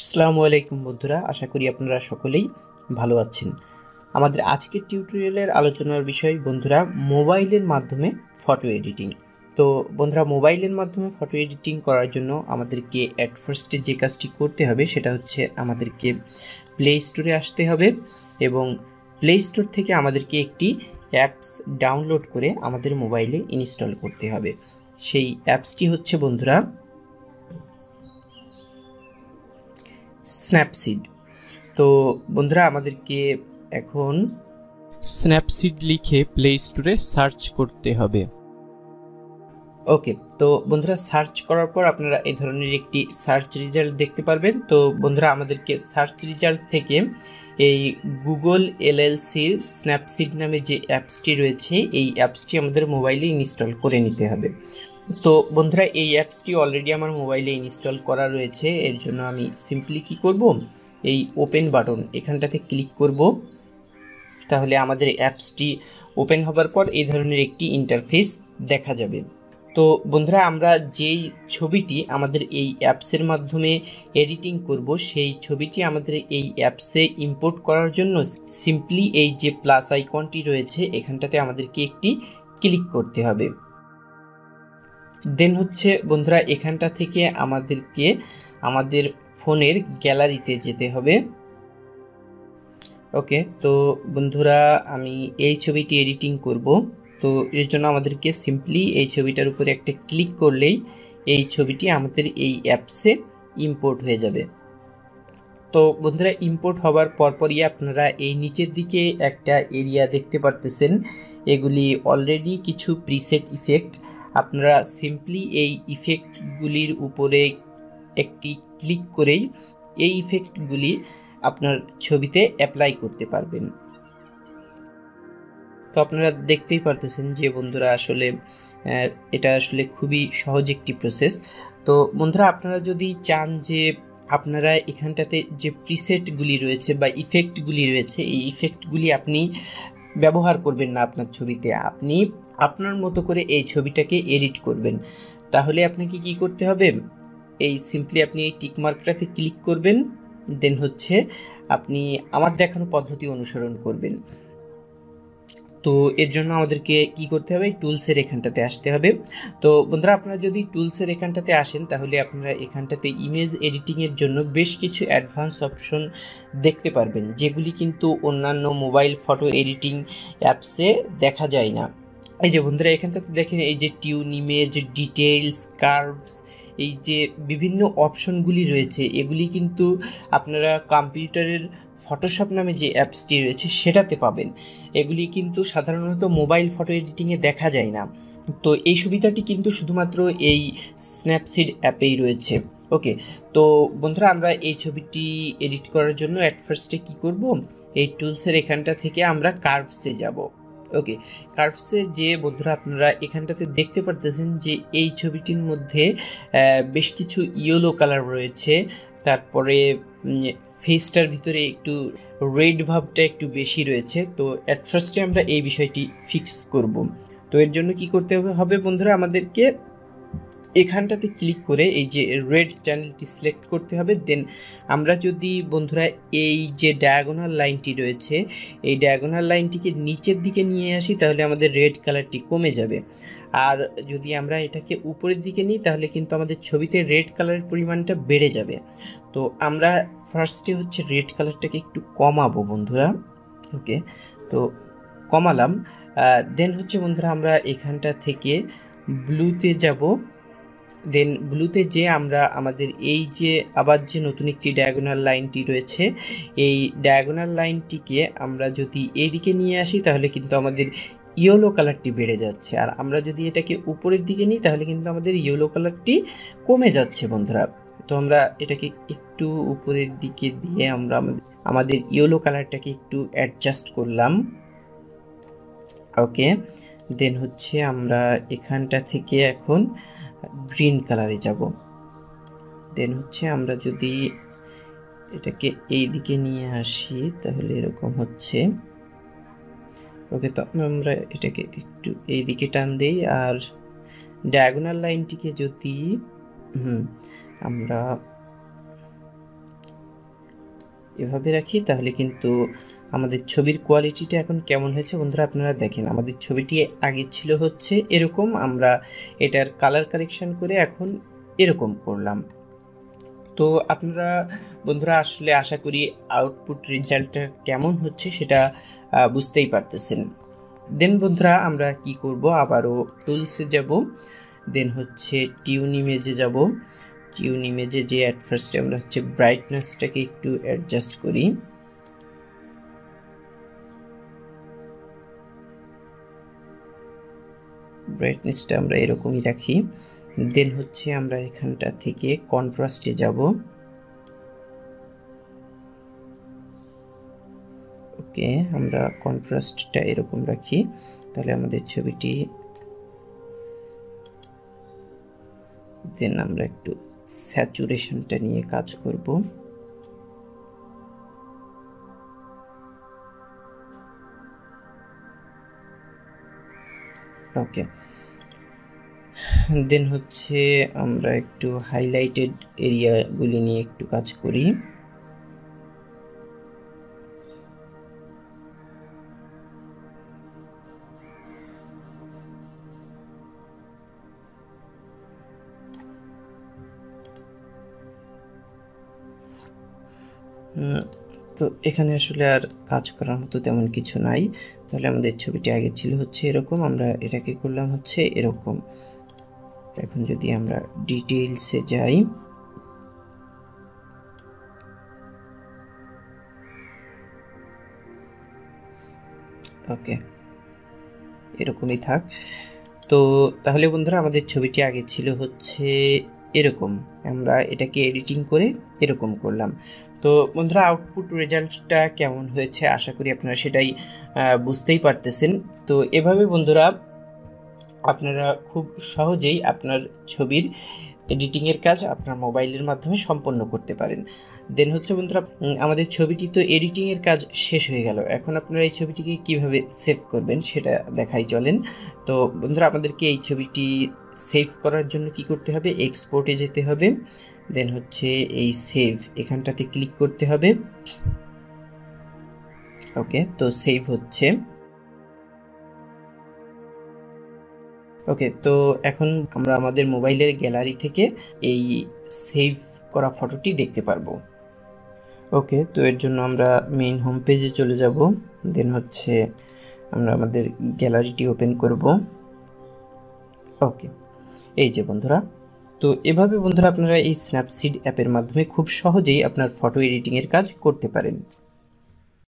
আসসালামু আলাইকুম বন্ধুরা, আশা করি আপনারা সকলেই ভালো আছেন। আমাদের আজকের টিউটোরিয়ালের আলোচনার বিষয় বন্ধুরা মোবাইলের মাধ্যমে ফটো এডিটিং। তো বন্ধুরা, মোবাইলের মাধ্যমে ফটো এডিটিং করার জন্য আমাদেরকে অ্যাট ফার্স্টে যে কাজটি করতে হবে সেটা হচ্ছে আমাদেরকে প্লে স্টোরে আসতে হবে এবং প্লে স্টোর থেকে আমাদেরকে একটি অ্যাপস ডাউনলোড করে আমাদের মোবাইলে ইনস্টল করতে হবে। সেই অ্যাপসটি হচ্ছে বন্ধুরা স্ন্যাপসিড। তো বন্ধুরা, আমাদেরকে এখন স্ন্যাপসিড লিখে প্লে স্টোরে সার্চ করতে হবে। ওকে, তো বন্ধুরা সার্চ করার পর আপনারা এই ধরনের একটি সার্চ রেজাল্ট দেখতে পারবেন। তো বন্ধুরা, আমাদেরকে সার্চ রেজাল্ট থেকে এই গুগল এলএলসির স্ন্যাপসিড নামে যে অ্যাপসটি রয়েছে এই অ্যাপসটি আমাদের মোবাইলে ইনস্টল করে নিতে হবে। তো বন্ধুরা, এই অ্যাপসটি অলরেডি আমার মোবাইলে ইনস্টল করা রয়েছে। এর জন্য আমি সিম্পলি কি করব, এই ওপেন বাটন এখানটাতে ক্লিক করব। তাহলে আমাদের অ্যাপসটি ওপেন হবার পর এই ধরনের একটি ইন্টারফেস দেখা যাবে। তো বন্ধুরা, আমরা যেই ছবিটি আমাদের এই অ্যাপসের মাধ্যমে এডিটিং করব সেই ছবিটি আমাদের এই অ্যাপসে ইম্পোর্ট করার জন্য সিম্পলি এই যে প্লাস আইকনটি রয়েছে এখানটাতে আমাদেরকে একটি ক্লিক করতে হবে। দেন হচ্ছে বন্ধুরা, এখানটা থেকে আমাদেরকে আমাদের ফোনের গ্যালারিতে যেতে হবে। ওকে, তো বন্ধুরা, আমি এই ছবিটি এডিটিং করব। তো এর জন্য আমাদেরকে সিম্পলি এই ছবিটার উপরে একটা ক্লিক করলেই এই ছবিটি আমাদের এই অ্যাপসে ইম্পোর্ট হয়ে যাবে। তো বন্ধুরা, ইম্পোর্ট হওয়ার পরপরই আপনারা এই নিচের দিকে একটা এরিয়া দেখতে পারতেছেন। এগুলি অলরেডি কিছু প্রিসেট ইফেক্ট। আপনারা সিম্পলি এই ইফেক্টগুলির উপরে একটি ক্লিক করেই এই ইফেক্টগুলি আপনার ছবিতে অ্যাপ্লাই করতে পারবেন। তো আপনারা দেখতেই পারতেছেন যে বন্ধুরা আসলে এটা আসলে খুবই সহজ একটি প্রসেস। তো বন্ধুরা, আপনারা যদি চান যে আপনারা এখানটাতে যে প্রিসেটগুলি রয়েছে বা ইফেক্টগুলি রয়েছে এই ইফেক্টগুলি আপনি ব্যবহার করবেন না আপনার ছবিতে, আপনি আপনার মতো করে এই ছবিটাকে এডিট করবেন, তাহলে আপনাকে কি করতে হবে, এই সিম্পলি আপনি এই টিক মার্কটাতে ক্লিক করবেন। দেন হচ্ছে আপনি আমার দেখানো পদ্ধতি অনুসরণ করবেন। তো এর জন্য আমাদেরকে কি করতে হবে, টুলসের এখানটাতে আসতে হবে। তো বন্ধুরা, আপনারা যদি টুলসের এখানটাতে আসেন তাহলে আপনারা এখানটাতে ইমেজ এডিটিংয়ের জন্য বেশ কিছু অ্যাডভান্স অপশন দেখতে পারবেন, যেগুলি কিন্তু অন্যান্য মোবাইল ফটো এডিটিং অ্যাপসে দেখা যায় না। এই যে বন্ধুরা, এখানটাতে দেখেন এই যে টিউন ইমেজ, ডিটেইলস, কার্ভস, এই যে বিভিন্ন অপশনগুলি রয়েছে এগুলি কিন্তু আপনারা কম্পিউটারের ফটোশপ নামে যে অ্যাপসটি রয়েছে সেটাতে পাবেন। এগুলি কিন্তু সাধারণত মোবাইল ফটো এডিটিংয়ে দেখা যায় না। তো এই সুবিধাটি কিন্তু শুধুমাত্র এই স্ন্যাপসিড অ্যাপেই রয়েছে। ওকে, তো বন্ধুরা, আমরা এই ছবিটি এডিট করার জন্য অ্যাট ফার্স্টে কী করব, এই টুলসের এখানটা থেকে আমরা কার্ভসে যাব। ওকে, কার্ভসে যে বন্ধুরা আপনারা এখানটাতে দেখতে পারতেছেন যে এই ছবিটির মধ্যে বেশ কিছু ইয়েলো কালার রয়েছে, তারপরে ফেসটার ভিতরে একটু রেড ভাবটা একটু বেশি রয়েছে। তো অ্যাট ফার্স্টে আমরা এই বিষয়টি ফিক্স করব। তো এর জন্য কি করতে হবে বন্ধুরা, আমাদেরকে এখানটাতে ক্লিক করে এই যে রেড চ্যানেলটি সিলেক্ট করতে হবে। দেন আমরা যদি বন্ধুরা এই যে ডায়াগোনাল লাইনটি রয়েছে এই ডায়াগোনাল লাইনটিকে নিচের দিকে নিয়ে আসি তাহলে আমাদের রেড কালারটি কমে যাবে। আর যদি আমরা এটাকে উপরের দিকে নিই তাহলে কিন্তু আমাদের ছবিতে রেড কালারের পরিমাণটা বেড়ে যাবে। তো আমরা ফার্স্টে হচ্ছে রেড কালারটাকে একটু কমাবো বন্ধুরা। ওকে, তো কমালাম। দেন হচ্ছে বন্ধুরা আমরা এখানটা থেকে ব্লুতে যাব। দেন ব্লুতে যে আমরা আমাদের এই যে আবার যে নতুন একটি ডায়াগোনাল লাইনটি রয়েছে এই ডায়াগোনাল লাইনটিকে আমরা যদি এইদিকে নিয়ে আসি তাহলে কিন্তু আমাদের ইয়েলো কালারটি বেড়ে যাচ্ছে, আর আমরা যদি এটাকে উপরের দিকে নিই তাহলে কিন্তু আমাদের ইয়েলো কালারটি কমে যাচ্ছে বন্ধুরা। তো আমরা এটাকে একটু উপরের দিকে দিয়ে আমরা আমাদের ইয়েলো কালারটাকে একটু অ্যাডজাস্ট করলাম। ওকে, দেন হচ্ছে আমরা এখানটা থেকে এখন গ্রিন কালারে যাব। দেন হচ্ছে আমরা যদি এটাকে এই দিকে নিয়ে আসি তাহলে এরকম হচ্ছে। ওকে, তো আমরা এটাকে একটু এই দিকে টান দেই, আর ডায়াগোনাল লাইনটিকে যদি আমরা এভাবে রাখি তাহলে কিন্তু আমাদের ছবির কোয়ালিটিটা এখন কেমন হয়েছে বন্ধুরা আপনারা দেখেন। আমাদের ছবিটি আগে ছিল হচ্ছে এরকম, আমরা এটার কালার কারেকশন করে এখন এরকম করলাম। তো আপনারা বন্ধুরা আসলে আশা করি আউটপুট রেজাল্টটা কেমন হচ্ছে সেটা বুঝতেই পারতেছেন। দেন বন্ধুরা আমরা কি করব, আবারও টুলসে যাব, দেন হচ্ছে টিউন ইমেজে যাব। টিউন ইমেজে যে অ্যাট ফার্স্টে আমরা হচ্ছে ব্রাইটনেসটাকে একটু অ্যাডজাস্ট করি। ব্রাইটনেসটা আমরা এরকমই রাখি। দেন হচ্ছে আমরা এখানটা থেকে কন্ট্রাস্টে যাব। ওকে, আমরা কন্ট্রাস্টটা এরকম রাখি তাহলে আমাদের ছবিটি, দেন আমরা একটু স্যাচুরেশনটা নিয়ে কাজ করব। ওকে, দেন হচ্ছে আমরা একটু হাইলাইটেড এরিয়াগুলি নিয়ে একটু কাজ করি। তো এখানে আসলে আর কাজ করার মতো তেমন কিছু নাই। তাহলে আমাদের ছবিটি আগে ছিল হচ্ছে এরকম, আমরা এটাকে করলাম হচ্ছে এরকম। এখন যদি আমরা ডিটেইলসে যাই, ওকে এরকমই থাক। তো তাহলে বন্ধুরা আমাদের ছবিটি আগে ছিল হচ্ছে এরকম, আমরা এটাকে এডিটিং করে এরকম করলাম। তো বন্ধুরা আউটপুট রেজাল্টটা কেমন হয়েছে আশা করি আপনারা সেটাই বুঝতেই পারতেছেন। তো এভাবে বন্ধুরা আপনারা খুব সহজেই আপনার ছবির এডিটিংয়ের কাজ আপনার মোবাইলের মাধ্যমে সম্পন্ন করতে পারেন। দেন হচ্ছে বন্ধুরা আমাদের ছবিটি তো এডিটিংয়ের কাজ শেষ হয়ে গেল, এখন আপনারা এই ছবিটিকে কিভাবে সেভ করবেন সেটা দেখাই চলেন। তো বন্ধুরা আমাদেরকে এই ছবিটি সেভ করার জন্য কি করতে হবে, এক্সপোর্টে যেতে হবে, দেন হচ্ছে এই সেভ এখানটাতে ক্লিক করতে হবে। ওকে, তো সেভ হচ্ছে। ওকে, তো এখন আমরা আমাদের মোবাইলের গ্যালারি থেকে এই সেভ করা ফটোটি দেখতে পারবো। ওকে, তো এর জন্য আমরা মেইন হোম পেজে চলে যাব, দেন হচ্ছে আমরা আমাদের গ্যালারিটি ওপেন করব। ওকে, এই যে বন্ধুরা, তো এভাবে বন্ধুরা আপনারা এই স্ন্যাপসিড অ্যাপের মাধ্যমে খুব সহজেই আপনার ফটো এডিটিংয়ের কাজ করতে পারেন।